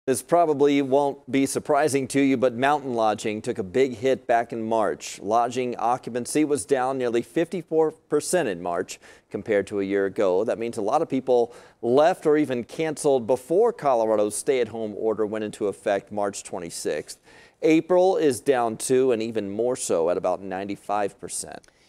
This probably won't be surprising to you, but mountain lodging took a big hit back in March. Lodging occupancy was down nearly 54% in March compared to a year ago. That means a lot of people left or even canceled before Colorado's stay-at-home order went into effect March 26th. April is down too, and even more so at about 95%.